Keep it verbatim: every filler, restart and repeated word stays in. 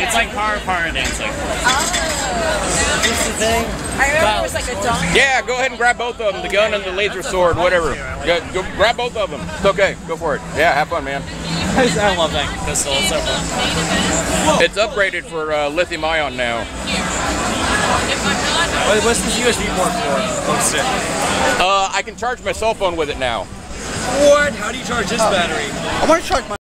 It's like car para dancing. Oh. What's the thing? I remember it was like a donkey. Yeah, go ahead and grab both of them, the gun and the laser sword, whatever. Go, go grab both of them. It's okay. Go for it. Yeah, have fun, man. I love that pistol. It's so fun. It's upgraded for uh, lithium ion now. What's this U S B port for? Oh, sick. Uh, I can charge my cell phone with it now. What? How do you charge this battery? I want to charge my